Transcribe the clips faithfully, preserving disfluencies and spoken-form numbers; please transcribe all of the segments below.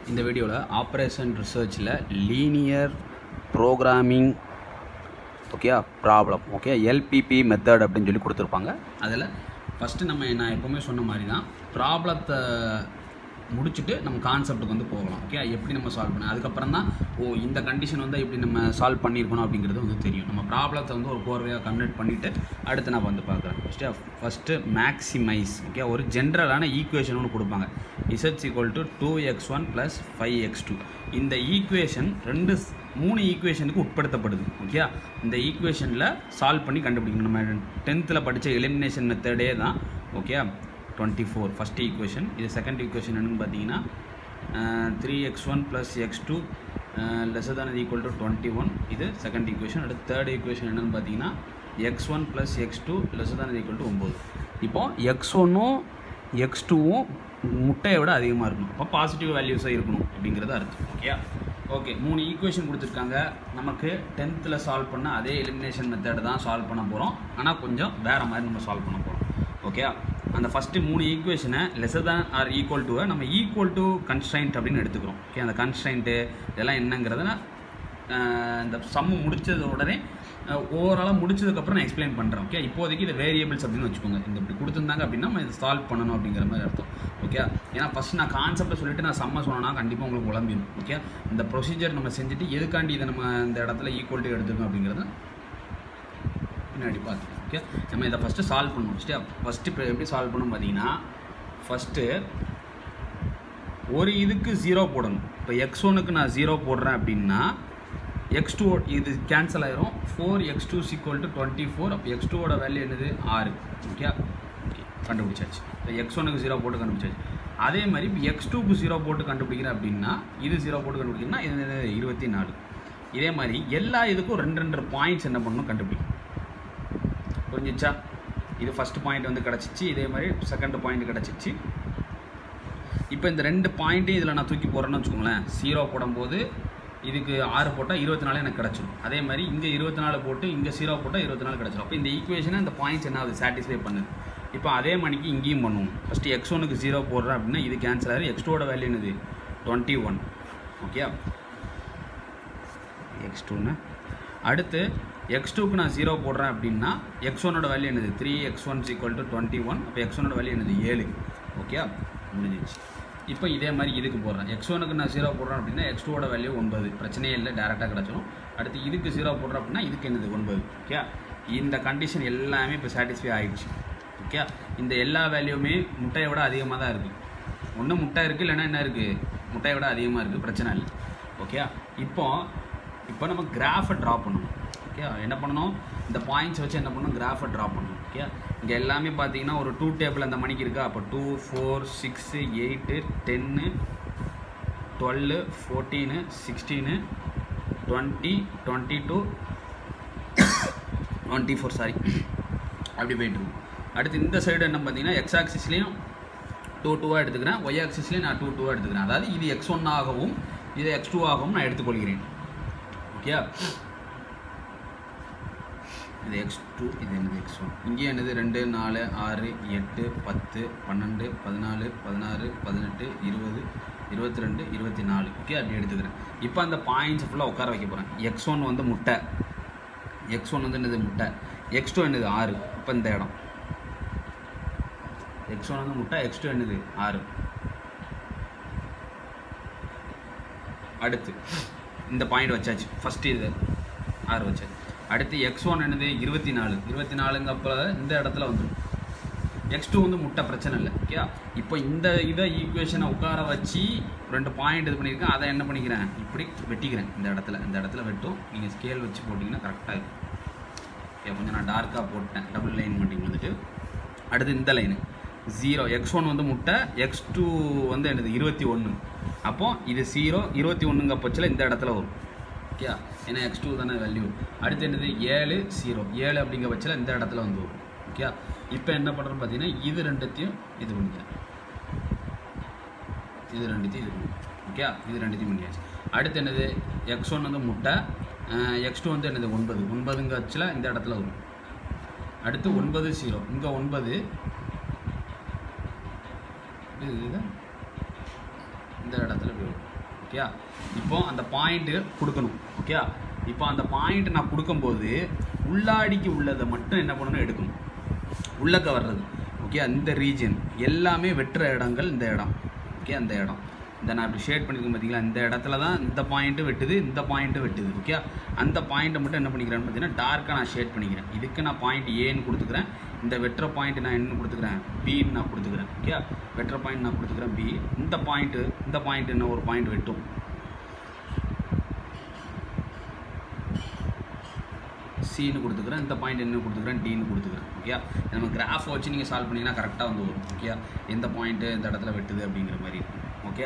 இந்த வீடியோவில் ஆப்ரேஷன் ரிசர்ச்சில் linear programming okay problem okay LPP method அப்படின்னு சொல்லி கொடுத்துருப்பாங்க. அதில் ஃபஸ்ட்டு நம்ம நான் எப்போவுமே சொன்ன மாதிரி தான் ப்ராப்ளத்தை முடிச்சுட்டு நம்ம கான்செப்ட்டுக்கு வந்து போகலாம். ஓகே, எப்படி நம்ம சால்வ் பண்ண அதுக்கப்புறம் தான் ஓ இந்த கண்டிஷன் வந்து எப்படி நம்ம சால்வ் பண்ணியிருக்கணும் அப்படிங்கிறது வந்து தெரியும். நம்ம ப்ராப்ளத்தை வந்து ஒரு கோர்வையாக கன்வெர்ட் பண்ணிவிட்டு அடுத்து நான் வந்து பார்க்குறேன். ஃபஸ்ட்டு ஃபஸ்ட்டு மேக்ஸிமைஸ் ஓகே ஒரு ஜென்ரலான ஈக்குவேஷன் ஒன்று கொடுப்பாங்க. Z is equal to two X one plus five X two. இந்த ஈக்குவேஷன் ரெண்டு மூணு ஈக்குவேஷனுக்கு உட்படுத்தப்படுது. ஓகே, இந்த ஈக்குவேஷனில் சால்வ் பண்ணி கண்டுபிடிக்கணும். நம்ம டென்த்தில் படித்த எலிமினேஷன் மெத்தடே தான். Okay, twenty four first equation. இது செகண்ட் ஈக்குவேஷன் என்னென்னு பார்த்தீங்கன்னா three X one plus X two lesser than equal to twenty one. இது செகண்ட் ஈக்குவேஷன். அடுத்து தேர்ட் ஈக்குவேஷன் என்னென்னு பார்த்தீங்கன்னா X one plus X two lesser than equal to ஒம்பது. இப்போது X ஒன்னும் எக்ஸ் டூவும் முட்டையை விட அதிகமாக இருக்கணும். இப்போ பாசிட்டிவ் வேல்யூஸாக இருக்கணும் அப்படிங்கிறது அர்த்தம். ஓகே ஓகே மூணு ஈக்குவேஷன் கொடுத்துருக்காங்க. நமக்கு டென்த்தில் சால்வ் பண்ண அதே எலிமினேஷன் மெத்தட் தான் சால்வ் பண்ண போகிறோம். ஆனால் கொஞ்சம் வேறு மாதிரி நம்ம சால்வ் பண்ண போகிறோம். ஓகே, அந்த ஃபஸ்ட்டு மூணு ஈக்குவேஷனை லெஸ்ஸர் தேன் ஆர் ஈக்குவல் டுவை நம்ம ஈக்குவல் டு கன்ஸ்ட்ரைண்ட் அப்படின்னு எடுத்துக்கிறோம். ஓகே, அந்த கன்ஸ்ட்ரைண்ட்டு இதெல்லாம் என்னங்கிறத இந்த சம்மு முடித்தது உடனே ஓவராலாக முடிச்சதுக்கப்புறம் நான் எக்ஸ்பிளைன் பண்ணுறேன். ஓகே, இப்போதைக்கு இது வேரியபிள்ஸ் அப்படின்னு வச்சுக்கோங்க. இந்த இப்படி கொடுத்துருந்தாங்க அப்படின்னா நம்ம இதை சால்வ் பண்ணணும் அப்படிங்கிற மாதிரி அர்த்தம். ஓகே, ஏன்னா ஃபஸ்ட் நான் கான்செப்டை சொல்லிவிட்டு நான் சம்ம சொன்னேன்னா கண்டிப்பாக உங்களுக்கு குழம்பிடும். ஓகே, இந்த ப்ரொசீஜர் நம்ம செஞ்சுட்டு எதுக்காண்டி இதை நம்ம இந்த இடத்துல ஈக்குவல் டு எடுத்துக்கணும் அப்படிங்கிறத பின்னாடி பார்த்துக்கோம். ஓகே, நம்ம இதை ஃபஸ்ட்டு சால்வ் பண்ணணும். ஃபஸ்ட்டு ஃபஸ்ட்டு இப்போ எப்படி சால்வ் பண்ணணும் பார்த்தீங்கன்னா ஃபஸ்ட்டு ஒரு இதுக்கு ஜீரோ போடணும். இப்போ எக்ஸ் ஒனுக்கு நான் ஜீரோ போடுறேன் அப்படின்னா எக்ஸ் டூ இது கேன்சல் ஆயிரும். Four X two equal to twenty four. அப்போ எக்ஸ் டூவோட வேல்யூ என்னது ஆறு. ஓகே ஓகே கண்டுபிடிச்சாச்சு. இப்போ எக்ஸ் ஒனுக்கு ஜீரோ போட்டு கண்டுபிடிச்சாச்சு. அதே மாதிரி இப்போ எக்ஸ் டூக்கு ஜீரோ போட்டு கண்டுபிடிக்கிறேன் அப்படின்னா இது ஜீரோ போட்டு கண்டுபிடிக்கிறேன்னா இது இருபத்தி நாலு. இதே மாதிரி எல்லா இதுக்கும் ரெண்டு ரெண்டு பாயிண்ட்ஸ் என்ன பண்ணணும் கண்டுபிடிக்கும். புரிஞ்சிச்சா? இது ஃபஸ்ட்டு பாயிண்ட் வந்து கிடச்சிச்சு. இதே மாதிரி செகண்ட் பாயிண்ட் கிடச்சிச்சு. இப்போ இந்த ரெண்டு பாயிண்ட்டையும் இதில் நான் தூக்கி போடுறேன்னு வச்சுக்கோங்களேன். ஜீரோ போடும்போது இதுக்கு ஆறு போட்டால் இருபத்தி நாலு எனக்கு கிடச்சிடும். அதே மாதிரி இங்கே இருபத்தி நாலு போட்டு இங்கே ஜீரோ போட்டால் இருபத்தி நாலு கிடச்சிடும். அப்போ இந்த ஈக்குவேஷனை இந்த பாயிண்ட்ஸ் என்ன ஆகுது சாட்டிஸ்ஃபை பண்ணுது. இப்போ அதே மணிக்கு இங்கேயும் பண்ணுவோம். ஃபஸ்ட்டு எக்ஸ் ஒனுக்கு ஜீரோ போடுறேன் அப்படின்னா இது கேன்சல் ஆகிடும். எக்ஸ் டூவோட வேல்யூ என்னது டுவெண்ட்டி ஒன். ஓகே, எக்ஸ் டூன்னு அடுத்து எக்ஸ் டூக்கு நான் ஜீரோ போடுறேன் அப்படின்னா எக்ஸ் ஒனோட வேல்யூ என்னது three X one equal to twenty one. அப்போ எக்ஸ் ஒனோட வேல்யூ என்னது ஏழு. ஓகே, முடிஞ்சிச்சு. இப்போ இதே மாதிரி இதுக்கு போடுறேன். எக்ஸ் ஒனுக்கு நான் ஜீரோ போடுறேன் அப்படின்னா எக்ஸ் டூவோட வேல்யூ ஒன்பது. பிரச்சனையே இல்லை, டேரெக்டாக கிடச்சிடும். அடுத்து இதுக்கு ஜீரோ போடுறேன் அப்படின்னா இதுக்கு என்னது ஒன்பது. ஓகே, இந்த கண்டிஷன் எல்லாமே இப்போ சாட்டிஸ்ஃபை ஆகிடுச்சு. ஓகே, இந்த எல்லா வேல்யூமே முட்டையை விட அதிகமாக தான் இருக்குது. ஒன்று முட்டை இருக்குது, இல்லைன்னா என்ன இருக்குது முட்டையை விட அதிகமாக இருக்குது. பிரச்சனை இல்லை. ஓகே, இப்போ இப்போ நம்ம கிராஃபை ட்ரா பண்ணணும். ஓகே, என்ன பண்ணணும் இந்த பாயிண்ட்ஸ் வச்சு என்ன பண்ணணும் கிராஃபை ட்ரா பண்ணணும். ஓகே, இங்கே எல்லாமே பார்த்தீங்கன்னா ஒரு டூ டேபிள் அந்த மணிக்கு இருக்கா. அப்போ two four six eight ten twelve fourteen sixteen twenty twenty two twenty four sorry அப்படி போய்ட்டுருக்கும். அடுத்து இந்த சைடு என்ன பார்த்தீங்கன்னா எக்ஸ் ஆக்சிஸ்லேயும் டூ டூவாக எடுத்துக்கிறேன், ஒய் ஆக்சிஸ்லேயும் நான் டூ டூவாக எடுத்துக்கிறேன். அதாவது இது எக்ஸ் ஒன் ஆகவும் இது எக்ஸ் டூ ஆகவும் நான் எடுத்துக்கொள்கிறேன். ஓகே, இது எக்ஸ் டூ இது என்னது எக்ஸ் ஒன். இங்கே என்னது ரெண்டு நாலு ஆறு எட்டு பத்து பன்னெண்டு பதினாலு பதினாறு பதினெட்டு இருபது இருபத்தி ரெண்டு இருபத்தி நாலு. ஓகே, அப்படி எடுத்துக்கிறேன். இப்போ அந்த பாயிண்ட்ஸ் ஃபுல்லாக உட்கார வைக்க போகிறேன். எக்ஸ் ஒன் வந்து முட்டை, எக்ஸ் ஒன் வந்து என்னது முட்டை, எக்ஸ் டூ என்னது ஆறு. இப்போ இந்த இடம் எக்ஸ் ஒன் வந்து முட்டை, எக்ஸ் டூ என்னது ஆறு. அடுத்து இந்த பாயிண்ட் வச்சாச்சு. ஃபஸ்ட்டு இது ஆறு வச்சாச்சு. அடுத்து எக்ஸ் ஒன் என்னது இருபத்தி நாலு. இருபத்தி நாலுங்கப்போ இந்த இடத்துல வந்துடும். எக்ஸ் டூ வந்து முட்டை, பிரச்சனை இல்லை. ஓகே, இப்போ இந்த இதை ஈக்குவேஷனை உட்கார வச்சு ரெண்டு பாயிண்ட் இது பண்ணியிருக்கேன். அதை என்ன பண்ணிக்கிறேன் இப்படி வெட்டிக்கிறேன். இந்த இடத்துல இந்த இடத்துல வெட்டும். நீங்கள் ஸ்கேல் வச்சு போட்டிங்கன்னா கரெக்டாக இருக்கும். ஓகே, கொஞ்சம் நான் டார்க்காக போட்டேன். டபுள் லைன் மட்டும் வந்துட்டு அடுத்து இந்த லைனு ஜீரோ. எக்ஸ் ஒன் வந்து முட்டை, எக்ஸ் டூ வந்து என்னது இருபத்தி ஒன்று. அப்போது இது ஜீரோ இருபத்தி ஒன்றுங்க பட்சத்தில் இந்த இடத்துல வரும். ஓகே, ஏன்னா எக்ஸ் டூ தானே வேல்யூ. அடுத்து என்னது ஏழு ஜீரோ ஏழு அப்படிங்கிற பட்சத்தில் இந்த இடத்துல வந்து வரும். ஓகே, இப்போ என்ன பண்ணுறோன்னு பார்த்தீங்கன்னா இது ரெண்டுத்தையும் இது பண்ணிக்கிறேன். இது ரெண்டுத்தையும் இது பண்ணி ஓகே இது ரெண்டுத்தையும் பண்ணியாச்சு. அடுத்து என்னது எக்ஸ் ஒன் வந்து முட்டை, எக்ஸ் டூ வந்து என்னது ஒன்பது. ஒன்பதுங்க பட்சத்தில் இந்த இடத்துல வரும். அடுத்து ஒன்பது ஜீரோ இங்கே ஒன்பது இது இந்த இடத்துல போய் வரும். ஓகே. இப்போ அந்த பாயிண்ட்டு கொடுக்கணும். ஓகே. இப்போ அந்த பாயிண்ட் நான் கொடுக்கும்போது உள்ளாடிக்கு உள்ளதை மட்டும் என்ன பண்ணணும், எடுக்கணும், உள்ளக்க வர்றது. ஓகே. இந்த ரீஜன் எல்லாமே வெட்டுற இடங்கள் இந்த இடம். ஓகே. அந்த இடம் இந்த நான் இப்படி ஷேட் பண்ணியிருக்கேன் பார்த்தீங்களா, இந்த இடத்துல தான் இந்த பாயிண்ட்டு வெட்டுது, இந்த பாயிண்ட்டு வெட்டுது. ஓகே. அந்த பாயிண்ட்டை மட்டும் என்ன பண்ணிக்கிறேன்னு பார்த்தீங்கன்னா டார்க்காக நான் ஷேட் பண்ணிக்கிறேன். இதுக்கு நான் பாயிண்ட் ஏன்னு கொடுத்துக்கிறேன். இந்த வெட்டுற பாயிண்ட் நான் என்ன கொடுத்துக்கிறேன், பின்னு நான் கொடுத்துக்கிறேன். ஓகே. வெட்டுற பாயிண்ட் நான் கொடுத்துக்கிறேன் பி. இந்த பாயிண்ட்டு இந்த பாயிண்ட் என்ன ஒரு பாயிண்ட் வெட்டும், சின்னு கொடுத்துக்கிறேன். இந்த பாயிண்ட் என்ன கொடுத்துக்கிறேன், டின்னு கொடுத்துக்கிறேன். ஓகே. நம்ம கிராஃபை வச்சு நீங்கள் சால்வ் பண்ணிங்கன்னா கரெக்டாக வந்து வரும். ஓகே. எந்த பாயிண்ட்டு இந்த இடத்துல வெட்டுது அப்படிங்கிற மாதிரி. ஓகே.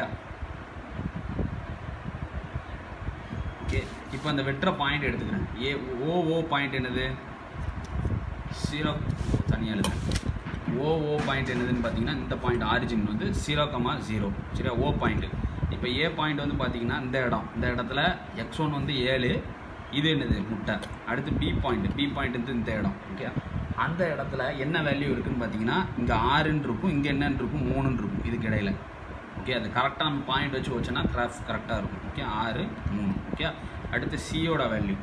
ஓகே. இப்போ அந்த வெட்டுற பாயிண்ட் எடுத்துக்கிறேன். ஏ ஓ ஓ பாயிண்ட் என்னது, ஜீரோ தனியாக எழுதுறேன். ஓ ஓ பாயிண்ட் என்னதுன்னு பார்த்தீங்கன்னா இந்த பாயிண்ட் ஆரிஜின் வந்து ஜீரோ கமா ஜீரோ. சரியா, ஓ பாயிண்ட்டு. இப்போ ஏ பாயிண்ட் வந்து பார்த்தீங்கன்னா இந்த இடம், இந்த இடத்துல எக்ஸ் ஒன் வந்து ஏழு, இது என்னது முட்டை. அடுத்து பி பாயிண்ட், பி பாயிண்ட் வந்து இந்த இடம். ஓகே. அந்த இடத்துல என்ன வேல்யூ இருக்குதுன்னு பார்த்தீங்கன்னா இங்கே ஆறுன்னு இருக்கும், இங்கே என்னன்னு இருக்கும், மூணுன்னு இருக்கும் இதுக்கு இடையில. ஓகே. அது கரெக்டாக நம்ம பாயிண்ட் வச்சு வச்சோன்னா கிராஃப் கரெக்டாக இருக்கும். ஓகே. ஆறு மூணு. ஓகே. அடுத்து சியோட வேல்யூ,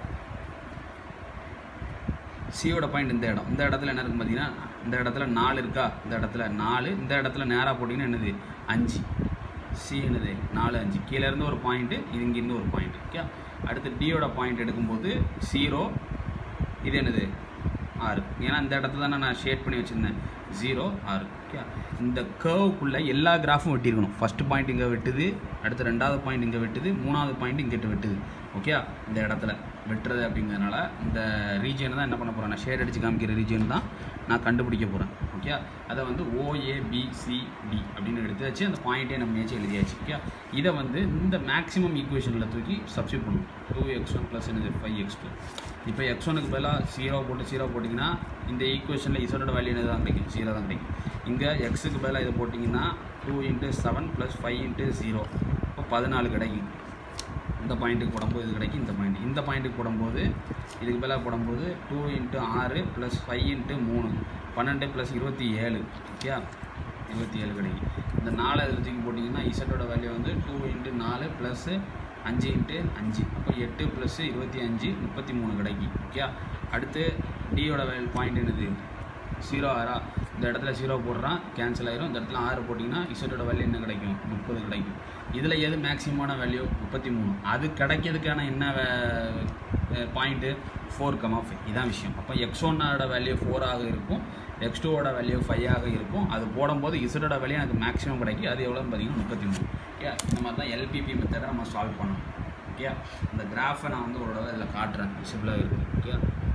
சியோட பாயிண்ட் இந்த இடம், இந்த இடத்துல என்ன இருக்கும் பார்த்தீங்கன்னா இந்த இடத்துல நாலு இருக்கா, இந்த இடத்துல நாலு, இந்த இடத்துல நேராக போட்டிங்கன்னா என்னது அஞ்சு. சி என்னது நாலு அஞ்சு. கீழேருந்து ஒரு பாயிண்ட்டு, இது இங்கேருந்து ஒரு பாயிண்ட். ஓகே. அடுத்து டியோட பாயிண்ட் எடுக்கும்போது ஜீரோ, இது என்னது ஆறு. ஏன்னா இந்த இடத்துல தானே நான் ஷேட் பண்ணி வச்சுருந்தேன், ஜீரோ ஆறு. ஓகே. இந்த கர்வுக்குள்ளே எல்லா கிராஃபும் வெட்டியிருக்கணும். ஃபஸ்ட்டு பாயிண்ட் இங்கே வெட்டுது, அடுத்து ரெண்டாவது பாயிண்ட் இங்கே வெட்டுது, மூணாவது பாயிண்ட் இங்கிட்ட வெட்டுது. ஓகே. இந்த இடத்துல வெட்டுறது அப்படிங்கிறதுனால இந்த ரீஜனை தான் என்ன பண்ண போகிறேன், நான் ஷேட் அடித்து காமிக்கிற ரீஜன் தான் நான் கண்டுபிடிக்க போகிறேன். ஓகே. அதை வந்து ஓஏபிசிடி அப்படின்னு எடுத்து வச்சு அந்த பாயிண்ட்டே நம்ம மேய்ச்சி எழுதியாச்சு. ஓகே. இதை வந்து இந்த மேக்ஸிமம் ஈக்குவேஷனில் தூக்கி சப்ஸ்டியூட் பண்ணுவோம். டூ எக்ஸ் ஒன் ப்ளஸ் என்னது ஃபைவ் எக்ஸ் டூ. இப்போ எக்ஸ் ஒனுக்கு பதிலாக ஜீரோ போட்டு ஜீரோ போட்டிங்கன்னா இந்த ஈக்குவேஷனில் இசோட வேல்யூ என்ன தான் கிடைக்கும், ஜீரோ தான் கிடைக்கும். இங்கே எக்ஸுக்கு பதிலாக இதை போட்டிங்கன்னா two into seven plus five into zero, இப்போ பதினாலு கிடைக்கும். இந்த பாயிண்ட்டுக்கு போடும்போது இது கிடைக்கும். இந்த பாயிண்ட் இந்த பாயிண்ட்டுக்கு போடும்போது இதுக்கு பதிலாக போடும்போது டூ இன்ட்டு ஆறு ப்ளஸ் ஃபைவ் இன்ட்டு மூணு, பன்னெண்டு ப்ளஸ் இருபத்தி ஏழு. ஓகே. இருபத்தி ஏழு கிடைக்கும். இந்த நாலு அதில் தூக்கி போட்டிங்கன்னா இசட்டோட வேல்யூ வந்து டூ இன்ட்டு நாலு ப்ளஸ்ஸு அஞ்சு இன்ட்டு அஞ்சு, அப்போ எட்டு ப்ளஸ்ஸு இருபத்தி அஞ்சு, முப்பத்தி மூணு கிடைக்கும். ஓகே. அடுத்து டியோட வேல்யூ பாயிண்ட் என்னது ஜீரோ ஆறா, இந்த இடத்துல ஜீரோ போடுறான் கேன்சல் ஆயிரும். இந்த இடத்துல ஆறு போட்டிங்கன்னா இசட்டோட வேல்யூ என்ன கிடைக்கும், முப்பது கிடைக்கும். இதில் எது மேக்ஸிமமான வேல்யூ, முப்பத்தி மூணு. அது கிடைக்கிறதுக்கான என்ன பாயிண்ட்டு, ஃபோர் கமா ஃபைவ். இதான் விஷயம். அப்போ எக்ஸ் ஒன்னோட வேல்யூ ஃபோராக இருக்கும், எக்ஸ் டூவோட வேல்யூ ஃபைவ் ஆக இருக்கும். அது போடும்போது இசட்டோட வேல்யூ எனக்கு மேக்ஸிமம் கிடைக்கும். அது எவ்வளோன்னு பார்த்தீங்கன்னா முப்பத்தி மூணு. ஓகே. இந்த மாதிரி தான் எல்பிபி மெத்தடை நம்ம சால்வ் பண்ணணும். ஓகே. இந்த கிராஃபை நான் வந்து ஒரு தடவை இதில் காட்டுறேன், விசிபிளாக இருக்குது. ஓகே.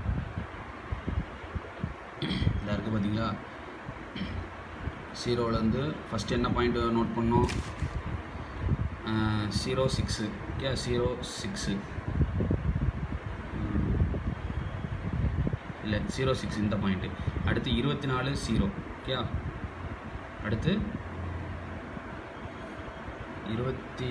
இதாக இருக்குது பார்த்தீங்களா, ஜீரோவிலேருந்து ஃபஸ்ட்டு என்ன பாயிண்ட் நோட் பண்ணோம், zero six. Okay. Zero six இல்லை ஜீரோ சிக்ஸ் இந்த பாயிண்ட்டு. அடுத்து இருபத்தி நாலு ஜீரோ. ஓகே. அடுத்து இருபத்தி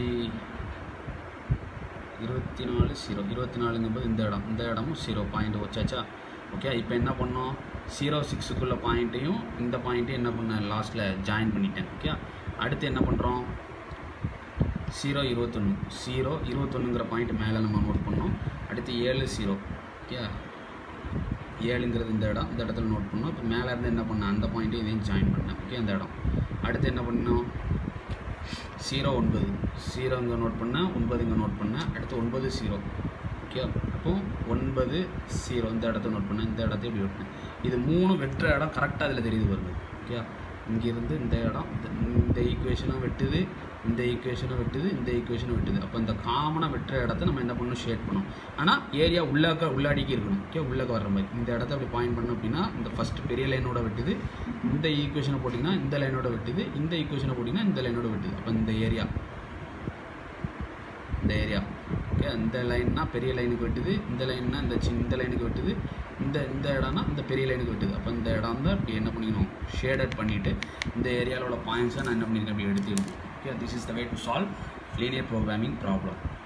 இருபத்தி நாலு ஜீரோ, இருபத்தி நாலுங்கும்போது இந்த இடம், இந்த இடமும் ஜீரோ பாயிண்ட் வச்சாச்சா. ஓகே. இப்போ என்ன பண்ணோம், ஜீரோ சிக்ஸுக்குள்ள பாயிண்ட்டையும் இந்த பாயிண்ட்டையும் என்ன பண்ணேன், லாஸ்ட்டில் ஜாயின் பண்ணிட்டேன். ஓகே. அடுத்து என்ன பண்ணுறோம், ஜீரோ இருபத்தொன்று, ஜீரோ இருபத்தொன்னுங்கிற பாயிண்ட் மேலே நம்ம நோட் பண்ணோம். அடுத்து ஏழு ஜீரோ. ஓகே. ஏழுங்கிறது இந்த இடம், இந்த இடத்துல நோட் பண்ணோம். இப்போ மேலே இருந்து என்ன பண்ணேன், அந்த பாயிண்ட்டையும் இதையும் ஜாயின் பண்ணேன். ஓகே. அந்த இடம். அடுத்து என்ன பண்ணோம், ஜீரோ ஒன்பது, ஜீரோ இங்கே நோட் பண்ணேன், ஒன்பது இங்கே நோட் பண்ணேன். அடுத்து ஒன்பது ஜீரோ. ஓகே. அப்போ ஒன்பது ஜீரோ இந்த இடத்த நோட் பண்ணேன், இந்த இடத்த இப்படி வெட்டினேன். இது மூணு வெட்டுற இடம் கரெக்டாக அதில் தெரியுது வருது. ஓகே. இங்கேருந்து இந்த இடம், இந்த ஈக்குவேஷனும் வெட்டுது, இந்த ஈக்குவேஷனும் வெட்டுது, இந்த ஈக்குவேஷனும் வெட்டுது. அப்போ இந்த காமனாக வெட்டுற இடத்த நம்ம என்ன பண்ணணும், ஷேட் பண்ணணும். ஆனால் ஏரியா உள்ளாக்க உள்ளாடிக்கு இருக்கணும். ஓகே. உள்ளாக்க வர்ற மாதிரி இந்த இடத்த அப்படி பாயிண்ட் பண்ணோம் அப்படின்னா இந்த ஃபஸ்ட்டு பெரிய லைனோட வெட்டுது, இந்த ஈக்குவேஷனை போட்டிங்கன்னா இந்த லைனோட வெட்டுது, இந்த ஈக்குவேஷனை போட்டிங்கன்னா இந்த லைனோட வெட்டுது. அப்போ இந்த ஏரியா, இந்த ஏரியா. ஓகே. இந்த லைன்னா பெரிய லைனுக்கு வெட்டுது, இந்த லைன்னா இந்த சின்ன இந்த லைனுக்கு வெட்டுது, இந்த இந்த இடம்னா இந்த பெரிய லைனுக்கு வெட்டுது. அப்போ இந்த இடம் தான் இப்படி என்ன பண்ணிக்கணும், ஷேடட் பண்ணிவிட்டு இந்த ஏரியாவில் உள்ள பாயிண்ட்ஸை நான் என்ன பண்ணியிருக்கேன், அப்படி எடுத்துக்கணும். Okay, this is the way to solve linear programming problem.